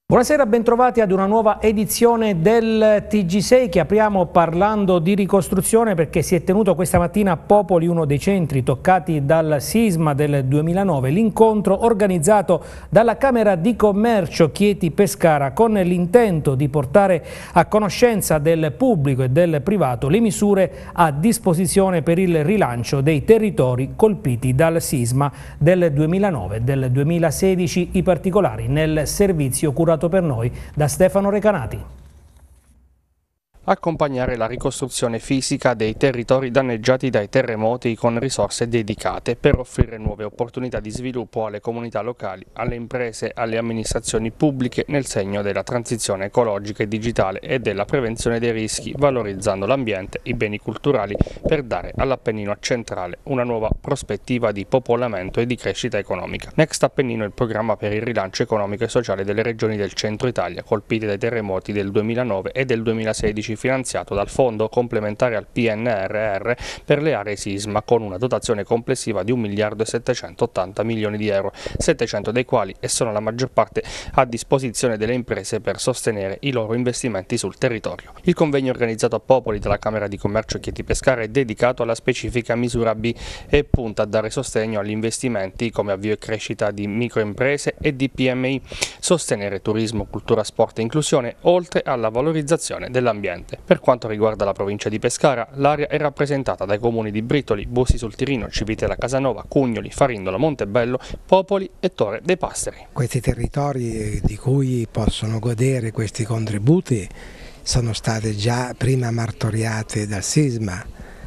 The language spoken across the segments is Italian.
Buonasera, bentrovati ad una nuova edizione del TG6 che apriamo parlando di ricostruzione perché si è tenuto questa mattina a Popoli, uno dei centri toccati dal sisma del 2009, l'incontro organizzato dalla Camera di Commercio Chieti-Pescara con l'intento di portare a conoscenza del pubblico e del privato le misure a disposizione per il rilancio dei territori colpiti dal sisma del 2009 e del 2016, i particolari nel servizio curato per noi da Stefano Recanati. Accompagnare la ricostruzione fisica dei territori danneggiati dai terremoti con risorse dedicate per offrire nuove opportunità di sviluppo alle comunità locali, alle imprese, alle amministrazioni pubbliche nel segno della transizione ecologica e digitale e della prevenzione dei rischi, valorizzando l'ambiente, i beni culturali per dare all'Appennino centrale una nuova prospettiva di popolamento e di crescita economica. Next Appennino è il programma per il rilancio economico e sociale delle regioni del centro Italia colpite dai terremoti del 2009 e del 2016, finanziato dal Fondo complementare al PNRR per le aree sisma con una dotazione complessiva di 1 miliardo e 780 milioni di euro, 700 dei quali e sono la maggior parte a disposizione delle imprese per sostenere i loro investimenti sul territorio. Il convegno organizzato a Popoli dalla Camera di Commercio Chieti-Pescara è dedicato alla specifica misura B e punta a dare sostegno agli investimenti come avvio e crescita di microimprese e di PMI, sostenere turismo, cultura, sport e inclusione, oltre alla valorizzazione dell'ambiente. Per quanto riguarda la provincia di Pescara, l'area è rappresentata dai comuni di Britoli, Bussi sul Tirino, Civitella Casanova, Cugnoli, Farindola, Montebello, Popoli e Torre dei Passeri. Questi territori di cui possono godere questi contributi sono stati già prima martoriati dal sisma,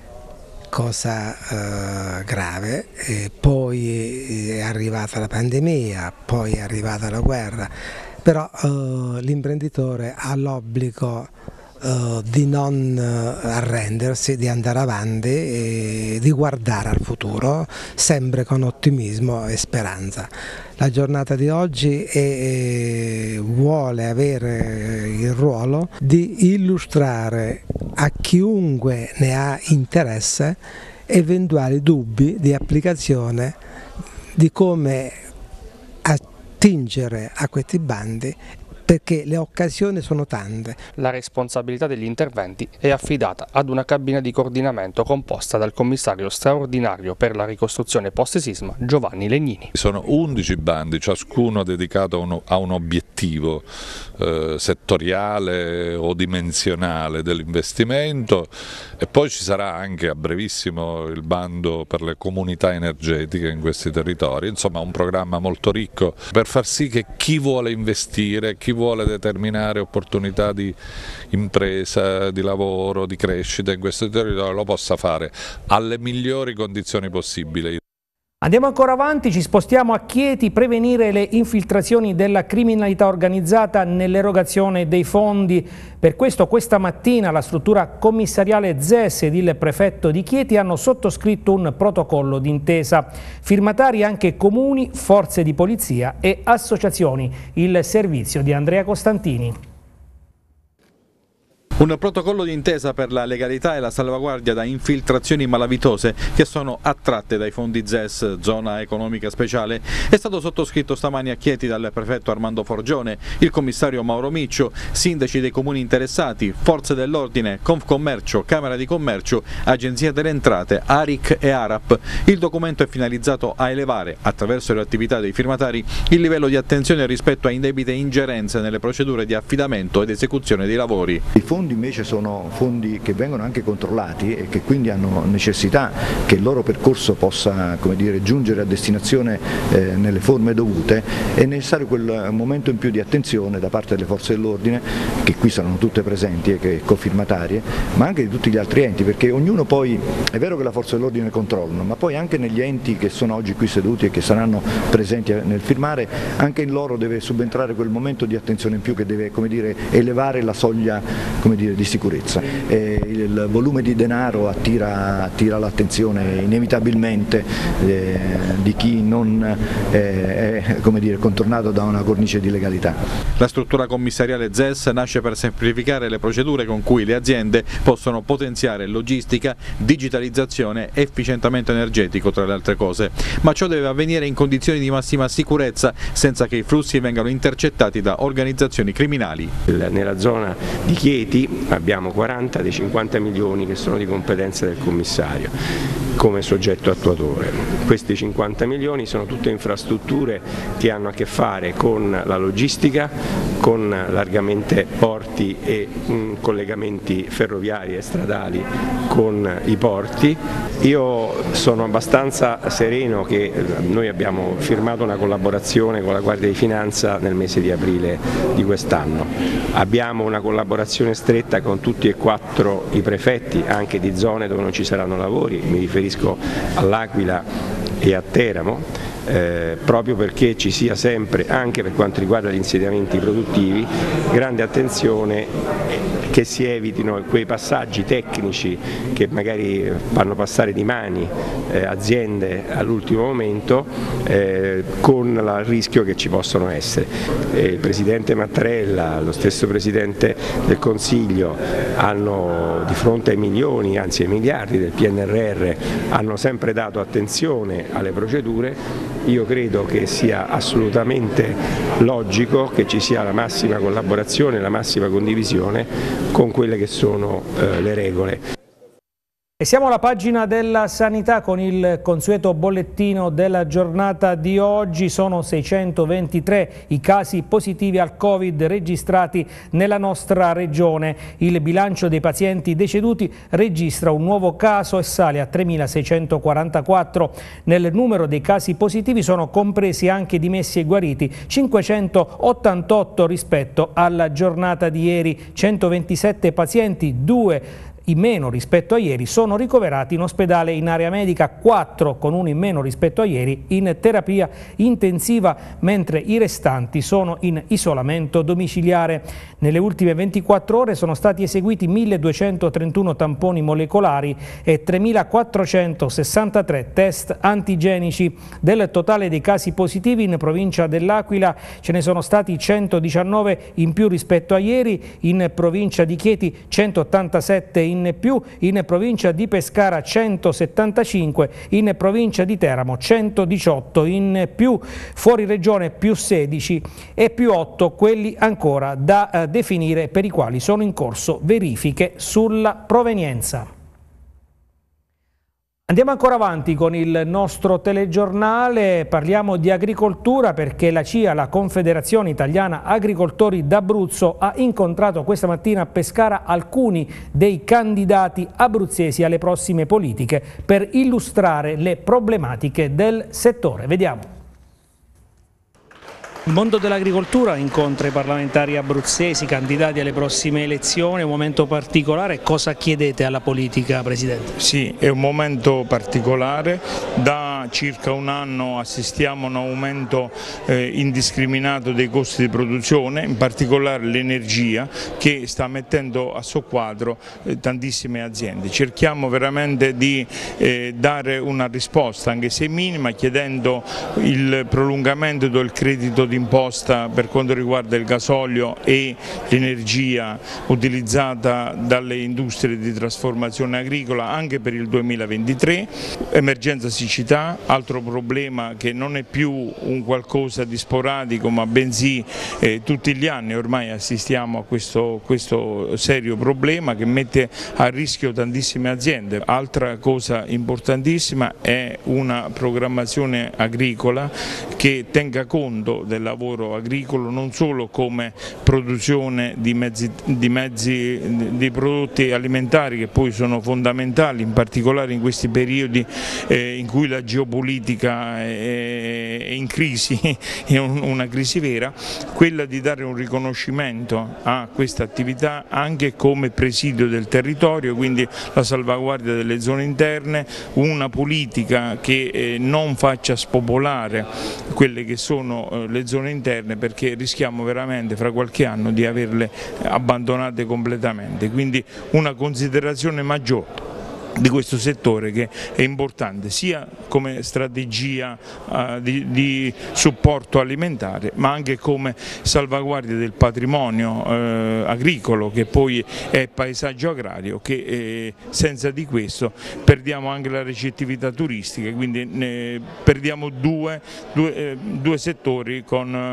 cosa grave, e poi è arrivata la pandemia, poi è arrivata la guerra, però l'imprenditore ha l'obbligo di non arrendersi, di andare avanti e di guardare al futuro sempre con ottimismo e speranza. La giornata di oggi vuole avere il ruolo di illustrare a chiunque ne ha interesse eventuali dubbi di applicazione di come attingere a questi bandi, perché le occasioni sono tante. La responsabilità degli interventi è affidata ad una cabina di coordinamento composta dal commissario straordinario per la ricostruzione post-sisma Giovanni Legnini. Sono 11 bandi, ciascuno dedicato a un obiettivo settoriale o dimensionale dell'investimento, e poi ci sarà anche a brevissimo il bando per le comunità energetiche in questi territori, insomma un programma molto ricco per far sì che chi vuole investire, chi vuole determinare opportunità di impresa, di lavoro, di crescita in questo territorio lo possa fare alle migliori condizioni possibili. Andiamo ancora avanti, ci spostiamo a Chieti, prevenire le infiltrazioni della criminalità organizzata nell'erogazione dei fondi. Per questo questa mattina la struttura commissariale ZES ed il prefetto di Chieti hanno sottoscritto un protocollo d'intesa. Firmatari anche comuni, forze di polizia e associazioni. Il servizio di Andrea Costantini. Un protocollo d'intesa per la legalità e la salvaguardia da infiltrazioni malavitose che sono attratte dai fondi ZES, zona economica speciale, è stato sottoscritto stamani a Chieti dal prefetto Armando Forgione, il commissario Mauro Miccio, sindaci dei comuni interessati, forze dell'ordine, Confcommercio, Camera di Commercio, Agenzia delle Entrate, ARIC e ARAP. Il documento è finalizzato a elevare, attraverso le attività dei firmatari, il livello di attenzione rispetto a indebite ingerenze nelle procedure di affidamento ed esecuzione dei lavori. I fondi invece sono fondi che vengono anche controllati e che quindi hanno necessità che il loro percorso possa, come dire, giungere a destinazione nelle forme dovute. È necessario quel momento in più di attenzione da parte delle forze dell'ordine, che qui saranno tutte presenti e che cofirmatarie, ma anche di tutti gli altri enti, perché ognuno poi, è vero che la forza dell'ordine controllano, ma poi anche negli enti che sono oggi qui seduti e che saranno presenti nel firmare, anche in loro deve subentrare quel momento di attenzione in più che deve, come dire, elevare la soglia, come di sicurezza. Il volume di denaro attira l'attenzione inevitabilmente di chi non è contornato da una cornice di legalità. La struttura commissariale ZES nasce per semplificare le procedure con cui le aziende possono potenziare logistica, digitalizzazione e efficientamento energetico, tra le altre cose, ma ciò deve avvenire in condizioni di massima sicurezza senza che i flussi vengano intercettati da organizzazioni criminali. Nella zona di Chieti abbiamo 40 dei 50 milioni che sono di competenza del commissario come soggetto attuatore. Questi 50 milioni sono tutte infrastrutture che hanno a che fare con la logistica, con largamente porti e collegamenti ferroviari e stradali con i porti. Io sono abbastanza sereno che noi abbiamo firmato una collaborazione con la Guardia di Finanza nel mese di aprile di quest'anno. Abbiamo una collaborazione stretta con tutti e 4 i prefetti, anche di zone dove non ci saranno lavori, mi riferisco all'Aquila e a Teramo, proprio perché ci sia sempre, anche per quanto riguarda gli insediamenti produttivi, grande attenzione che si evitino quei passaggi tecnici che magari fanno passare di mani aziende all'ultimo momento con il rischio che ci possono essere. Il Presidente Mattarella, lo stesso Presidente del Consiglio hanno di fronte ai milioni, anzi ai miliardi del PNRR, hanno sempre dato attenzione alle procedure. Io credo che sia assolutamente logico che ci sia la massima collaborazione, la massima condivisione con quelle che sono le regole. E siamo alla pagina della sanità con il consueto bollettino della giornata di oggi. Sono 623 i casi positivi al Covid registrati nella nostra regione. Il bilancio dei pazienti deceduti registra un nuovo caso e sale a 3.644. Nel numero dei casi positivi sono compresi anche dimessi e guariti, 588 rispetto alla giornata di ieri. 127 pazienti, 2 in meno rispetto a ieri, sono ricoverati in ospedale in area medica, 4 con 1 in meno rispetto a ieri in terapia intensiva, mentre i restanti sono in isolamento domiciliare. Nelle ultime 24 ore sono stati eseguiti 1.231 tamponi molecolari e 3.463 test antigenici. Del totale dei casi positivi in provincia dell'Aquila ce ne sono stati 119 in più rispetto a ieri, in provincia di Chieti 187 in più, in provincia di Pescara 175, in provincia di Teramo 118 in più, fuori regione più 16 e più 8 quelli ancora da definire, per i quali sono in corso verifiche sulla provenienza. Andiamo ancora avanti con il nostro telegiornale, parliamo di agricoltura perché la CIA, la Confederazione Italiana Agricoltori d'Abruzzo, ha incontrato questa mattina a Pescara alcuni dei candidati abruzzesi alle prossime politiche per illustrare le problematiche del settore. Vediamo. Il mondo dell'agricoltura incontra i parlamentari abruzzesi candidati alle prossime elezioni, è un momento particolare. Cosa chiedete alla politica, Presidente? Sì, è un momento particolare, da circa un anno assistiamo a un aumento indiscriminato dei costi di produzione, in particolare l'energia che sta mettendo a soqquadro tantissime aziende. Cerchiamo veramente di dare una risposta, anche se minima, chiedendo il prolungamento del credito d'imposta per quanto riguarda il gasolio e l'energia utilizzata dalle industrie di trasformazione agricola anche per il 2023, emergenza siccità, altro problema che non è più un qualcosa di sporadico ma bensì tutti gli anni ormai assistiamo a questo serio problema che mette a rischio tantissime aziende. Altra cosa importantissima è una programmazione agricola che tenga conto del lavoro agricolo non solo come produzione di prodotti alimentari che poi sono fondamentali, in particolare in questi periodi in cui la geografia geopolitica è in crisi, è una crisi vera, quella di dare un riconoscimento a questa attività anche come presidio del territorio, quindi la salvaguardia delle zone interne, una politica che non faccia spopolare quelle che sono le zone interne, perché rischiamo veramente fra qualche anno di averle abbandonate completamente, quindi una considerazione maggiore di questo settore che è importante sia come strategia di supporto alimentare, ma anche come salvaguardia del patrimonio agricolo, che poi è paesaggio agrario, che senza di questo perdiamo anche la recettività turistica, quindi perdiamo due settori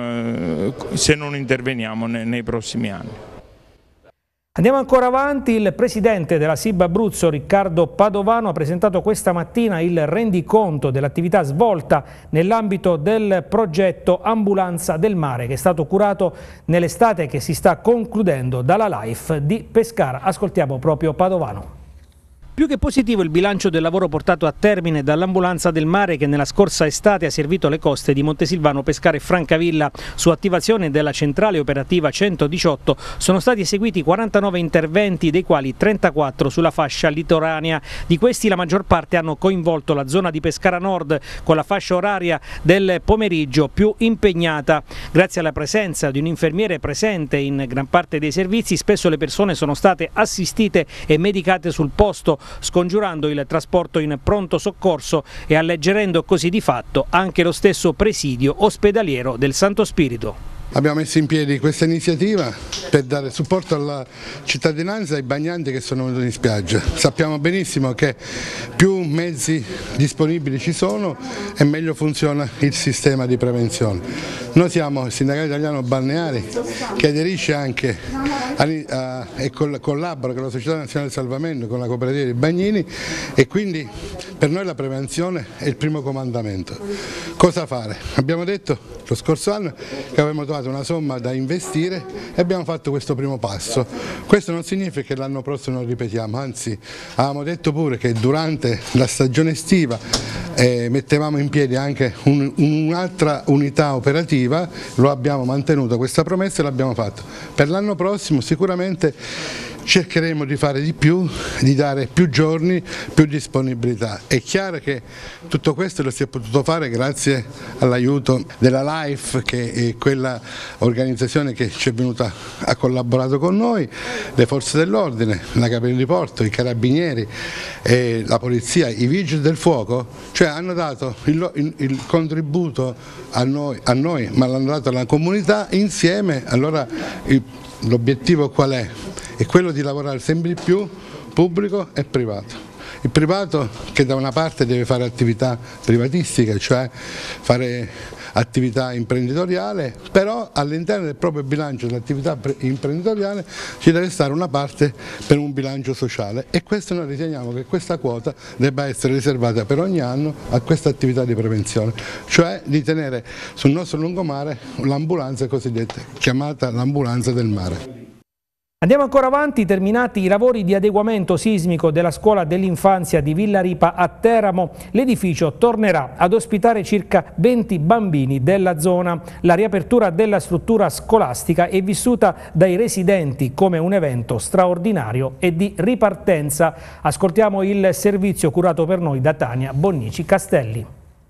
se non interveniamo nei prossimi anni. Andiamo ancora avanti. Il presidente della SIB Abruzzo, Riccardo Padovano, ha presentato questa mattina il rendiconto dell'attività svolta nell'ambito del progetto Ambulanza del Mare, che è stato curato nell'estate che si sta concludendo dalla LIFE di Pescara. Ascoltiamo proprio Padovano. Più che positivo il bilancio del lavoro portato a termine dall'Ambulanza del Mare, che nella scorsa estate ha servito le coste di Montesilvano, Pescara e Francavilla. Su attivazione della centrale operativa 118 sono stati eseguiti 49 interventi, dei quali 34 sulla fascia litoranea. Di questi la maggior parte hanno coinvolto la zona di Pescara Nord, con la fascia oraria del pomeriggio più impegnata. Grazie alla presenza di un infermiere presente in gran parte dei servizi, spesso le persone sono state assistite e medicate sul posto, scongiurando il trasporto in pronto soccorso e alleggerendo così di fatto anche lo stesso presidio ospedaliero del Santo Spirito. Abbiamo messo in piedi questa iniziativa per dare supporto alla cittadinanza e ai bagnanti che sono venuti in spiaggia. Sappiamo benissimo che più mezzi disponibili ci sono e meglio funziona il sistema di prevenzione. Noi siamo il Sindacato Italiano Balneari, che aderisce anche e collabora con la Società Nazionale del Salvamento, con la cooperativa dei Bagnini, e quindi per noi la prevenzione è il primo comandamento. Cosa fare? Abbiamo detto lo scorso anno che avevamo trovato una somma da investire e abbiamo fatto questo primo passo. Questo non significa che l'anno prossimo non ripetiamo, anzi avevamo detto pure che durante la stagione estiva mettevamo in piedi anche un'altra unità operativa. Lo abbiamo mantenuto questa promessa e l'abbiamo fatto. Per l'anno prossimo sicuramente cercheremo di fare di più, di dare più giorni, più disponibilità. È chiaro che tutto questo lo si è potuto fare grazie all'aiuto della LIFE, che è quella organizzazione che ci è venuta, ha collaborato con noi, le forze dell'ordine, la Capitaneria di Porto, i carabinieri, la polizia, i vigili del fuoco, cioè hanno dato il contributo a noi, ma l'hanno dato alla comunità insieme. Allora l'obiettivo qual è? È quello di lavorare sempre di più pubblico e privato. Il privato che da una parte deve fare attività privatistica, cioè fare attività imprenditoriale, però all'interno del proprio bilancio dell'attività imprenditoriale ci deve stare una parte per un bilancio sociale, e questo noi riteniamo che questa quota debba essere riservata per ogni anno a questa attività di prevenzione, cioè di tenere sul nostro lungomare l'ambulanza cosiddetta, chiamata l'ambulanza del mare. Andiamo ancora avanti. Terminati i lavori di adeguamento sismico della scuola dell'infanzia di Villa Ripa a Teramo, l'edificio tornerà ad ospitare circa 20 bambini della zona. La riapertura della struttura scolastica è vissuta dai residenti come un evento straordinario e di ripartenza. Ascoltiamo il servizio curato per noi da Tania Bonnici Castelli.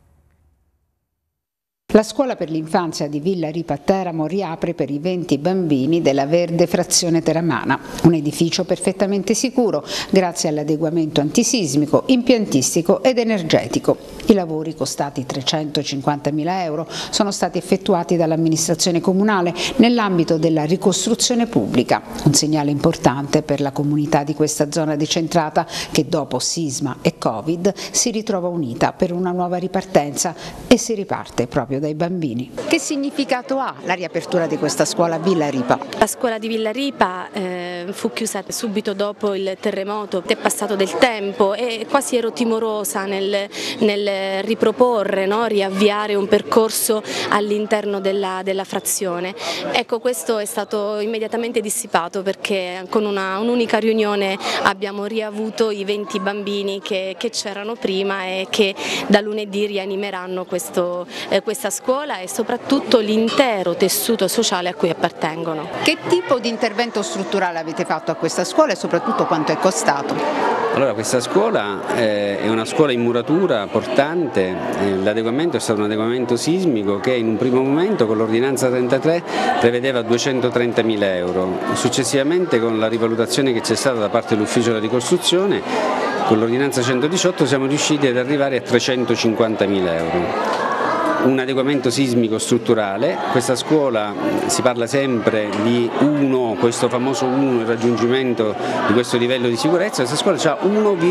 La scuola per l'infanzia di Villa Ripa a Teramo riapre per i 20 bambini della Verde Frazione Teramana, un edificio perfettamente sicuro grazie all'adeguamento antisismico, impiantistico ed energetico. I lavori, costati 350.000 euro, sono stati effettuati dall'amministrazione comunale nell'ambito della ricostruzione pubblica, un segnale importante per la comunità di questa zona decentrata che dopo sisma e Covid si ritrova unita per una nuova ripartenza e si riparte proprio dai bambini. Che significato ha la riapertura di questa scuola Villa Ripa? La scuola di Villa Ripa fu chiusa subito dopo il terremoto, è passato del tempo e quasi ero timorosa nel riproporre, no? Riavviare un percorso all'interno della frazione. Ecco, questo è stato immediatamente dissipato perché con un'unica riunione abbiamo riavuto i 20 bambini che c'erano prima e che da lunedì rianimeranno questa scuola e soprattutto l'intero tessuto sociale a cui appartengono. Che tipo di intervento strutturale avete fatto a questa scuola e soprattutto quanto è costato? Allora, questa scuola è una scuola in muratura portante, l'adeguamento è stato un adeguamento sismico che in un primo momento con l'ordinanza 33 prevedeva 230.000 euro, successivamente con la rivalutazione che c'è stata da parte dell'ufficio della ricostruzione con l'ordinanza 118 siamo riusciti ad arrivare a 350.000 euro. Un adeguamento sismico strutturale, questa scuola si parla sempre di questo famoso 1, il raggiungimento di questo livello di sicurezza, questa scuola ha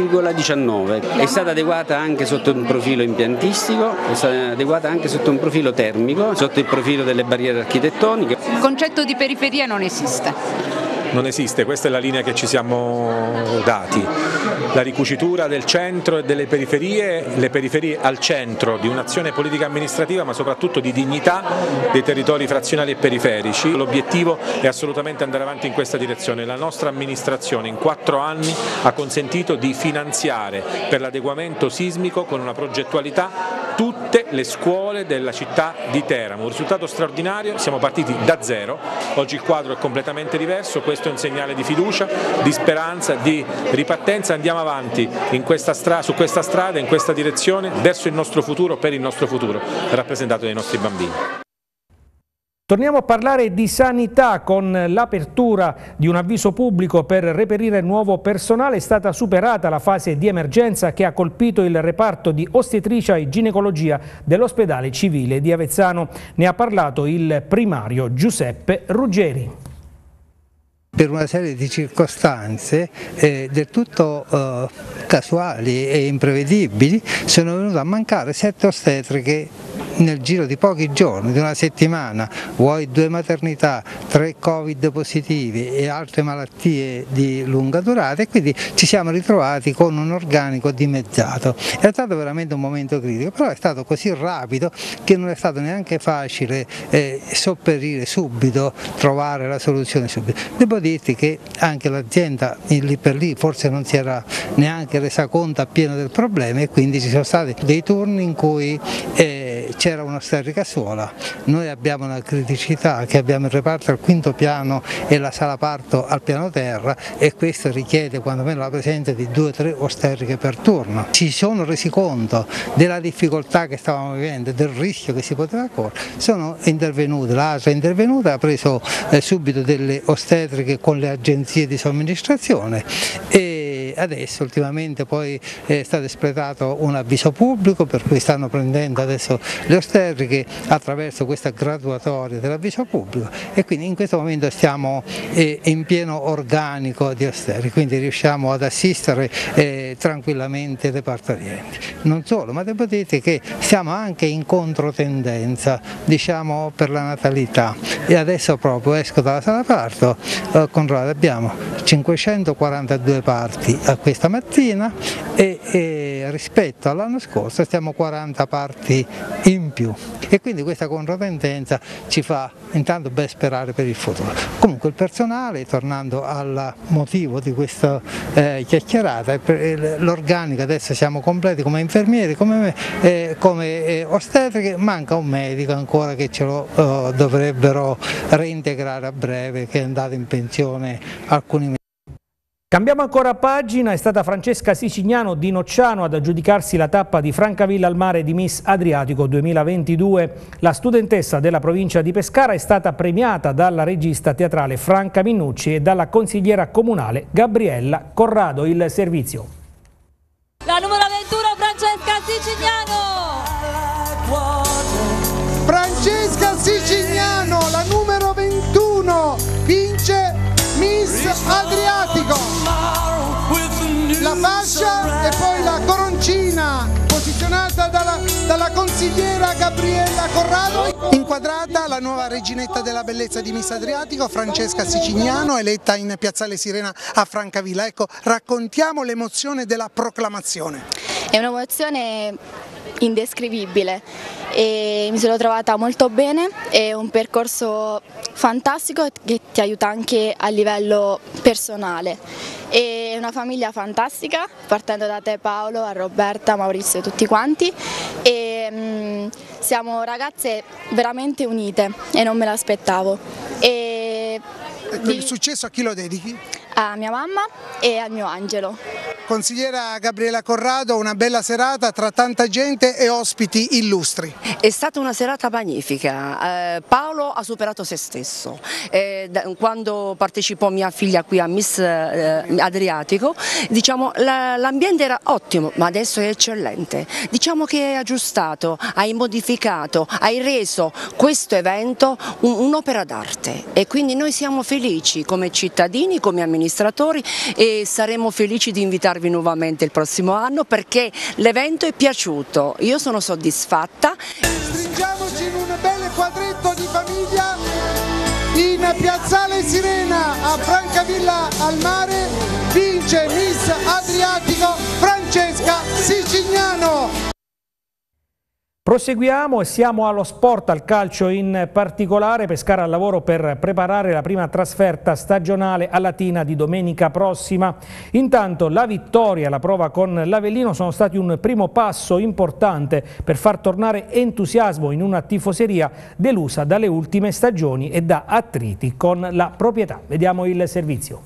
1,19, è stata adeguata anche sotto un profilo impiantistico, è stata adeguata anche sotto un profilo termico, sotto il profilo delle barriere architettoniche. Il concetto di periferia non esiste. Non esiste, questa è la linea che ci siamo dati, la ricucitura del centro e delle periferie, le periferie al centro di un'azione politica amministrativa ma soprattutto di dignità dei territori frazionali e periferici. L'obiettivo è assolutamente andare avanti in questa direzione, la nostra amministrazione in 4 anni ha consentito di finanziare per l'adeguamento sismico con una progettualità tutte le scuole della città di Teramo, un risultato straordinario, siamo partiti da zero, oggi il quadro è completamente diverso, questo è un segnale di fiducia, di speranza, di ripartenza, andiamo avanti su questa strada, in questa direzione, verso il nostro futuro, per il nostro futuro, rappresentato dai nostri bambini. Torniamo a parlare di sanità con l'apertura di un avviso pubblico per reperire nuovo personale. È stata superata la fase di emergenza che ha colpito il reparto di ostetricia e ginecologia dell'ospedale civile di Avezzano. Ne ha parlato il primario Giuseppe Ruggeri. Per una serie di circostanze del tutto casuali e imprevedibili sono venute a mancare 7 ostetriche nel giro di pochi giorni, di una settimana, vuoi 2 maternità, 3 Covid positivi e altre malattie di lunga durata, e quindi ci siamo ritrovati con un organico dimezzato. È stato veramente un momento critico, però è stato così rapido che non è stato neanche facile sopperire subito, trovare la soluzione subito. Devo dirti che anche l'azienda lì per lì forse non si era neanche resa conto appieno del problema, e quindi ci sono stati dei turni in cui c'era un'ostetrica sola. Noi abbiamo una criticità che abbiamo il reparto al 5° piano e la sala parto al piano terra, e questo richiede quantomeno la presenza di 2 o 3 ostetriche per turno. Ci sono resi conto della difficoltà che stavamo vivendo, del rischio che si poteva correre, sono intervenute, l'ASL è intervenuta, ha preso subito delle ostetriche con le agenzie di somministrazione, e adesso ultimamente poi è stato espletato un avviso pubblico per cui stanno prendendo adesso le ostetriche attraverso questa graduatoria dell'avviso pubblico, e quindi in questo momento stiamo in pieno organico di ostetriche, quindi riusciamo ad assistere tranquillamente le partorienti. Non solo, ma devo dire che siamo anche in controtendenza, diciamo, per la natalità, e adesso proprio esco dalla sala parto, controllate, abbiamo 542 parti a questa mattina e rispetto all'anno scorso stiamo 40 parti in più, e quindi questa controtendenza ci fa intanto ben sperare per il futuro. Comunque il personale, tornando al motivo di questa chiacchierata, l'organico adesso siamo completi come infermieri, come ostetriche, manca un medico ancora che ce lo dovrebbero reintegrare a breve, che è andato in pensione alcuni mesi. Cambiamo ancora pagina, è stata Francesca Sicignano di Nocciano ad aggiudicarsi la tappa di Francavilla al mare di Miss Adriatico 2022. La studentessa della provincia di Pescara è stata premiata dalla regista teatrale Franca Minnucci e dalla consigliera comunale Gabriella Corrado. Il servizio. La numero 21 Francesca Sicignano. Francesca Sicignano, la numero 21, vince Miss Adriatico. La fascia e poi la coroncina posizionata dalla consigliera Gabriella Corrado. Inquadrata la nuova reginetta della bellezza di Miss Adriatico, Francesca Sicignano, eletta in Piazzale Sirena a Francavilla. Ecco, raccontiamo l'emozione della proclamazione. È un'emozione indescrivibile e mi sono trovata molto bene, è un percorso fantastico che ti aiuta anche a livello personale. È una famiglia fantastica, partendo da te Paolo, a Roberta, Maurizio e tutti quanti, e siamo ragazze veramente unite e non me l'aspettavo. Il successo a chi lo dedichi? A mia mamma e al mio angelo. Consigliera Gabriela Corrado, una bella serata tra tanta gente e ospiti illustri. È stata una serata magnifica, Paolo ha superato se stesso, quando partecipò mia figlia qui a Miss Adriatico, diciamo, l'ambiente era ottimo, ma adesso è eccellente, diciamo che hai aggiustato, hai modificato, hai reso questo evento un'opera d'arte e quindi noi siamo felici come cittadini, come amministratori e saremo felici di invitarvi nuovamente il prossimo anno perché l'evento è piaciuto, io sono soddisfatta. Stringiamoci in un bel quadretto di famiglia in Piazzale Sirena a Francavilla al Mare, vince Miss Adriatico Francesca Sicignano. Proseguiamo e siamo allo sport, al calcio in particolare. Pescara al lavoro per preparare la prima trasferta stagionale a Latina di domenica prossima. Intanto la vittoria e la prova con l'Avellino sono stati un primo passo importante per far tornare entusiasmo in una tifoseria delusa dalle ultime stagioni e da attriti con la proprietà. Vediamo il servizio.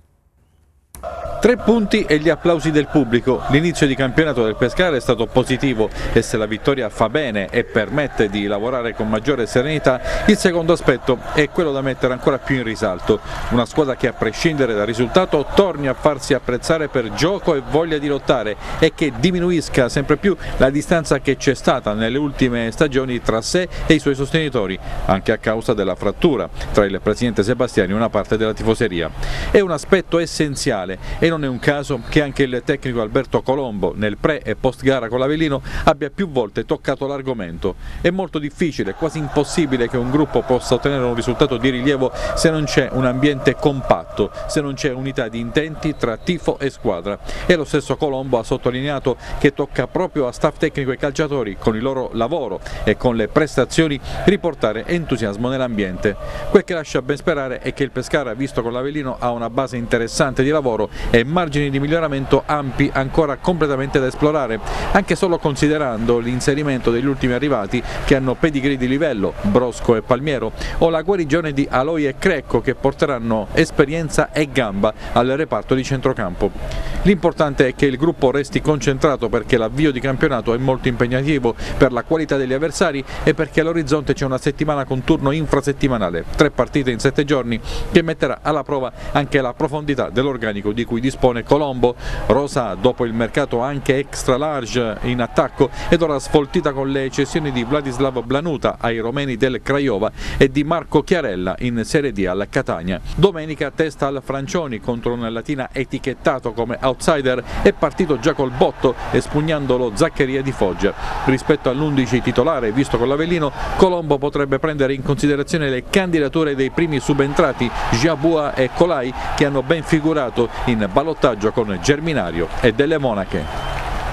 3 punti e gli applausi del pubblico. L'inizio di campionato del Pescara è stato positivo e se la vittoria fa bene e permette di lavorare con maggiore serenità, il secondo aspetto è quello da mettere ancora più in risalto. Una squadra che a prescindere dal risultato torni a farsi apprezzare per gioco e voglia di lottare e che diminuisca sempre più la distanza che c'è stata nelle ultime stagioni tra sé e i suoi sostenitori, anche a causa della frattura tra il presidente Sebastiani e una parte della tifoseria. È un aspetto essenziale e non è un caso che anche il tecnico Alberto Colombo nel pre e post gara con l'Avellino abbia più volte toccato l'argomento. È molto difficile, quasi impossibile che un gruppo possa ottenere un risultato di rilievo se non c'è un ambiente compatto, se non c'è unità di intenti tra tifo e squadra. E lo stesso Colombo ha sottolineato che tocca proprio a staff tecnico e calciatori, con il loro lavoro e con le prestazioni, riportare entusiasmo nell'ambiente. Quel che lascia ben sperare è che il Pescara, visto con l'Avellino, ha una base interessante di lavoro e margini di miglioramento ampi ancora completamente da esplorare, anche solo considerando l'inserimento degli ultimi arrivati che hanno pedigree di livello, Brosco e Palmiero, o la guarigione di Aloi e Crecco che porteranno esperienza e gamba al reparto di centrocampo. L'importante è che il gruppo resti concentrato perché l'avvio di campionato è molto impegnativo per la qualità degli avversari e perché all'orizzonte c'è una settimana con turno infrasettimanale, 3 partite in 7 giorni che metterà alla prova anche la profondità dell'organico di cui dispone Colombo. Rosa, dopo il mercato anche extra large in attacco, ed ora sfoltita con le cessioni di Vladislav Blanuta ai romeni del Craiova e di Marco Chiarella in Serie D al Catania. Domenica testa al Francioni contro un Latina etichettato come outsider, è partito già col botto espugnando lo Zaccheria di Foggia. Rispetto all'11 titolare visto con l'Avellino, Colombo potrebbe prendere in considerazione le candidature dei primi subentrati Giabua e Colai, che hanno ben figurato in ballottaggio con Germinario e Delle Monache.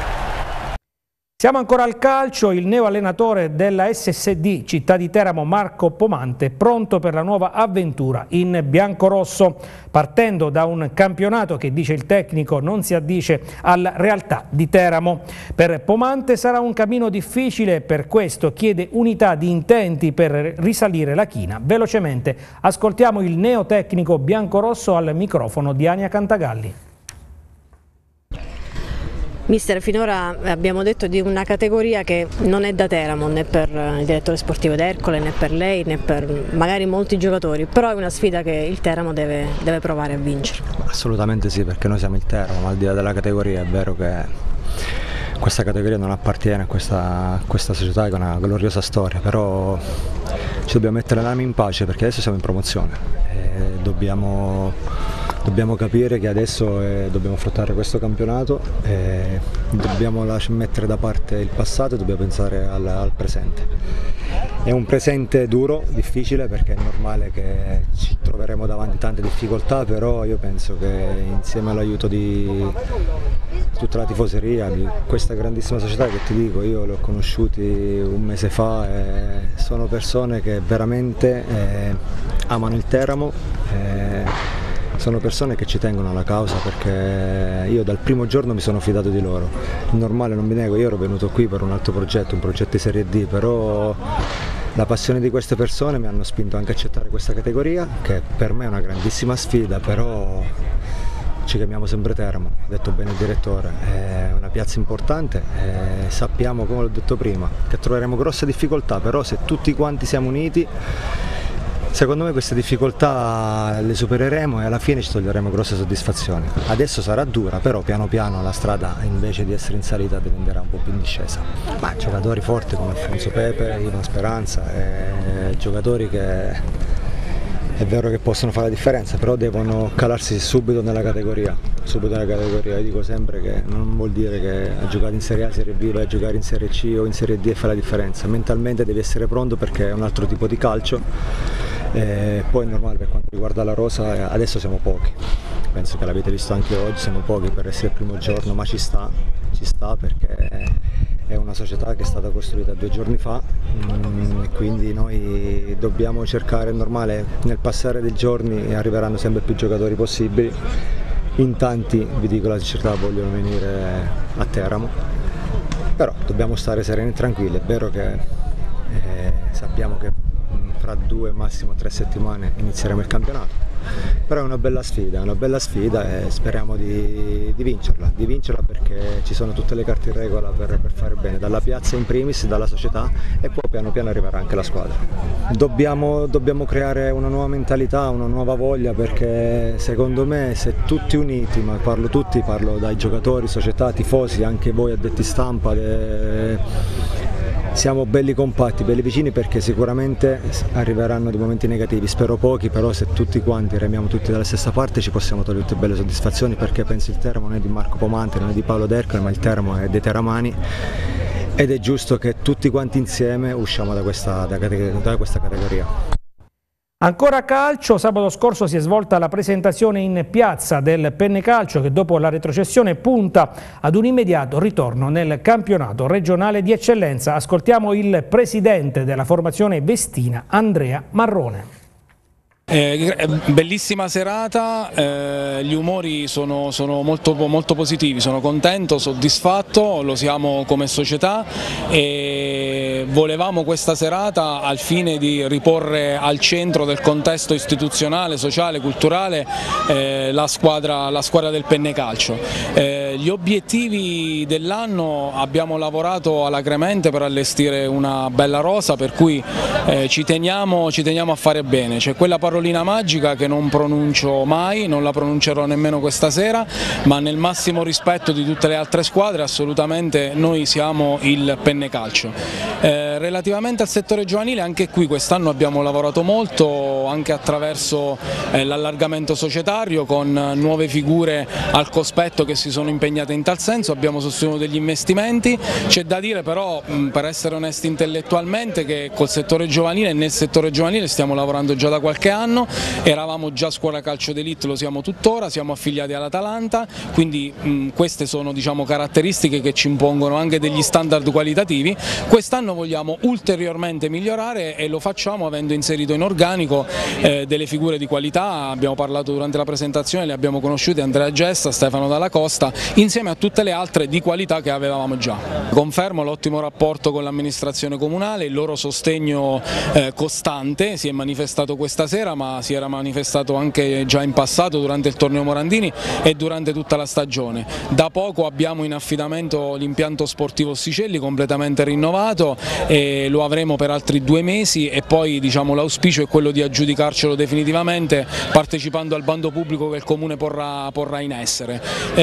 Siamo ancora al calcio, il neo allenatore della SSD Città di Teramo, Marco Pomante, pronto per la nuova avventura in biancorosso, partendo da un campionato che, dice il tecnico, non si addice alla realtà di Teramo. Per Pomante sarà un cammino difficile, per questo chiede unità di intenti per risalire la china. Velocemente ascoltiamo il neo tecnico biancorosso al microfono di Ania Cantagalli. Mister, finora abbiamo detto di una categoria che non è da Teramo, né per il direttore sportivo d'Ercole, né per lei, né per magari molti giocatori, però è una sfida che il Teramo deve provare a vincere. Assolutamente sì, perché noi siamo il Teramo, ma al di là della categoria è vero che questa categoria non appartiene a questa società che ha una gloriosa storia, però ci dobbiamo mettere le mani in pace perché adesso siamo in promozione e dobbiamo capire che adesso dobbiamo affrontare questo campionato e dobbiamo mettere da parte il passato e dobbiamo pensare al presente. È un presente duro, difficile, perché è normale che ci troveremo davanti tante difficoltà, però io penso che insieme all'aiuto di tutta la tifoseria di questa grandissima società che ti dico, io li ho conosciuti un mese fa e sono persone che veramente amano il Teramo, sono persone che ci tengono alla causa, perché io dal primo giorno mi sono fidato di loro. Normale, non mi nego, io ero venuto qui per un altro progetto, un progetto di Serie D, però la passione di queste persone mi hanno spinto anche a accettare questa categoria, che per me è una grandissima sfida, però ci chiamiamo sempre Teramo, ha detto bene il direttore, è una piazza importante, sappiamo, come l'ho detto prima, che troveremo grosse difficoltà, però se tutti quanti siamo uniti, secondo me queste difficoltà le supereremo e alla fine ci toglieremo grosse soddisfazioni. Adesso sarà dura, però piano piano la strada, invece di essere in salita, diventerà un po' più in discesa. Ma giocatori forti come Alfonso Pepe, Ivan Speranza, giocatori che è vero che possono fare la differenza, però devono calarsi subito nella categoria. Io dico sempre che non vuol dire che a giocare in Serie A, Serie B, vai a giocare in Serie C o in Serie D e fa la differenza. Mentalmente devi essere pronto, perché è un altro tipo di calcio. Poi è normale, per quanto riguarda la rosa, adesso siamo pochi. Penso che l'avete visto anche oggi, siamo pochi per essere il primo giorno, ma ci sta perché è una società che è stata costruita 2 giorni fa, e quindi noi dobbiamo cercare, è normale, nel passare dei giorni arriveranno sempre più giocatori possibili. In tanti, vi dico la città, vogliono venire a Teramo, però dobbiamo stare sereni e tranquilli. È vero che sappiamo che fra 2, massimo 3 settimane inizieremo il campionato, però è una bella sfida e speriamo di vincerla, perché ci sono tutte le carte in regola per fare bene, dalla piazza in primis, dalla società, e poi piano piano arriverà anche la squadra. Dobbiamo creare una nuova mentalità, una nuova voglia, perché secondo me se tutti uniti, ma parlo dai giocatori, società, tifosi, anche voi addetti stampa, siamo belli compatti, belli vicini, perché sicuramente arriveranno dei momenti negativi, spero pochi, però se tutti quanti remiamo tutti dalla stessa parte ci possiamo togliere tutte belle soddisfazioni, perché penso il Teramo non è di Marco Pomante, non è di Paolo D'Ercole, ma il Teramo è dei teramani, ed è giusto che tutti quanti insieme usciamo da questa categoria. Ancora calcio, sabato scorso si è svolta la presentazione in piazza del Pennecalcio, che dopo la retrocessione punta ad un immediato ritorno nel campionato regionale di eccellenza. Ascoltiamo il presidente della formazione vestina, Andrea Marrone. Bellissima serata, gli umori sono molto positivi, sono contento, soddisfatto, lo siamo come società, e volevamo questa serata al fine di riporre al centro del contesto istituzionale, sociale, culturale la squadra del Pennecalcio. Gli obiettivi dell'anno, abbiamo lavorato alacremente per allestire una bella rosa, per cui ci teniamo a fare bene. C'è quella parolina magica che non pronuncio mai, non la pronuncerò nemmeno questa sera, ma nel massimo rispetto di tutte le altre squadre, assolutamente noi siamo il Pennecalcio. Relativamente al settore giovanile, anche qui quest'anno abbiamo lavorato molto, anche attraverso l'allargamento societario, con nuove figure al cospetto che si sono impegnate in tal senso, abbiamo sostenuto degli investimenti. C'è da dire però, per essere onesti intellettualmente, che col settore giovanile e nel settore giovanile stiamo lavorando già da qualche anno. Eravamo già scuola calcio d'elite, lo siamo tuttora, siamo affiliati all'Atalanta, quindi queste sono, diciamo, caratteristiche che ci impongono anche degli standard qualitativi. Quest'anno vogliamo ulteriormente migliorare e lo facciamo avendo inserito in organico delle figure di qualità. Abbiamo parlato durante la presentazione, le abbiamo conosciute, Andrea Gesta, Stefano Dalla Costa, insieme a tutte le altre di qualità che avevamo già. Confermo l'ottimo rapporto con l'amministrazione comunale, il loro sostegno costante si è manifestato questa sera, ma si era manifestato anche già in passato durante il torneo Morandini e durante tutta la stagione. Da poco abbiamo in affidamento l'impianto sportivo Sicelli completamente rinnovato e lo avremo per altri 2 mesi, e poi, diciamo, l'auspicio è quello di aggiudicarcelo definitivamente partecipando al bando pubblico che il Comune porrà in essere.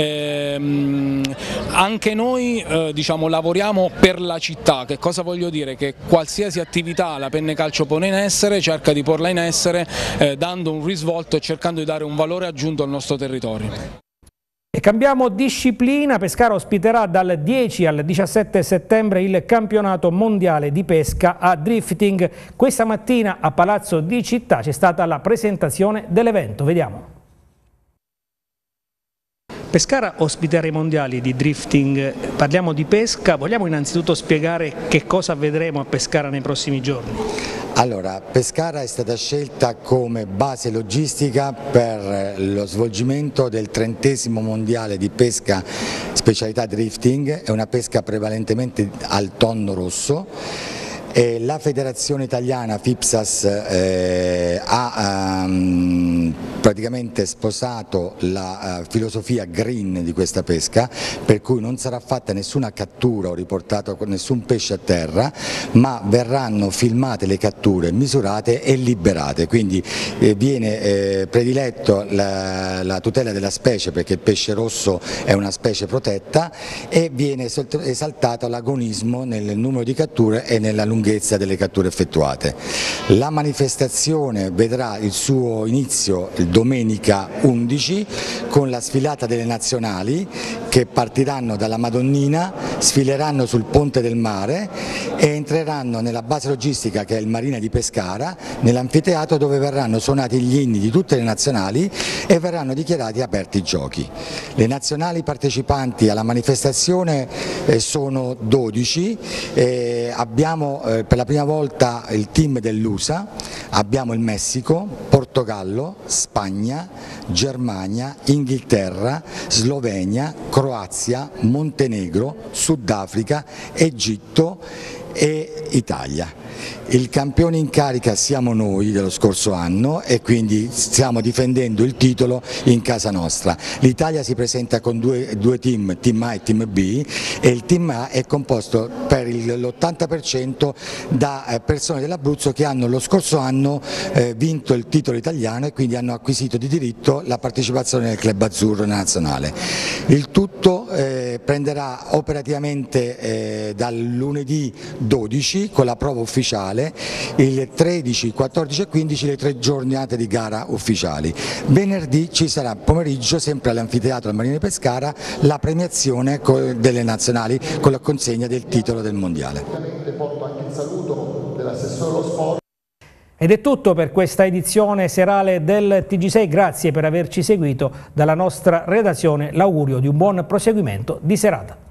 Anche noi diciamo, lavoriamo per la città. Che cosa voglio dire? Che qualsiasi attività la Pennecalcio pone in essere cerca di porla in essere dando un risvolto e cercando di dare un valore aggiunto al nostro territorio. E cambiamo disciplina. Pescara ospiterà dal 10 al 17 settembre il campionato mondiale di pesca a drifting. Questa mattina a Palazzo di Città c'è stata la presentazione dell'evento. Vediamo. Pescara ospiterà i mondiali di drifting, parliamo di pesca, vogliamo innanzitutto spiegare che cosa vedremo a Pescara nei prossimi giorni? Allora, Pescara è stata scelta come base logistica per lo svolgimento del 30° mondiale di pesca specialità drifting, è una pesca prevalentemente al tonno rosso. La federazione italiana FIPSAS ha praticamente sposato la filosofia green di questa pesca, per cui non sarà fatta nessuna cattura o riportato nessun pesce a terra, ma verranno filmate le catture, misurate e liberate, quindi viene prediletto la tutela della specie, perché il pesce rosso è una specie protetta, e viene esaltato l'agonismo nel numero di catture e nella lunghezza delle catture effettuate. La manifestazione vedrà il suo inizio domenica 11 con la sfilata delle nazionali che partiranno dalla Madonnina, sfileranno sul Ponte del Mare e entreranno nella base logistica che è il Marina di Pescara, nell'anfiteatro dove verranno suonati gli inni di tutte le nazionali e verranno dichiarati aperti i giochi. Le nazionali partecipanti alla manifestazione sono 12, abbiamo per la prima volta il team dell'USA, abbiamo il Messico, Portogallo, Spagna, Germania, Inghilterra, Slovenia, Croazia, Montenegro, Sudafrica, Egitto e Italia. Il campione in carica siamo noi dello scorso anno e quindi stiamo difendendo il titolo in casa nostra. L'Italia si presenta con due team A e team B, e il team A è composto per l'80% da persone dell'Abruzzo che hanno lo scorso anno vinto il titolo italiano e quindi hanno acquisito di diritto la partecipazione nel club azzurro nazionale. Il tutto prenderà operativamente dal lunedì 12 con la prova ufficiale, il 13, 14 e 15 le 3 giornate di gara ufficiali. Venerdì ci sarà pomeriggio sempre all'anfiteatro del Marina di Pescara la premiazione delle nazionali con la consegna del titolo del mondiale. Porto anche il saluto dell'assessore allo sport. Ed è tutto per questa edizione serale del TG6, grazie per averci seguito. Dalla nostra redazione l'augurio di un buon proseguimento di serata.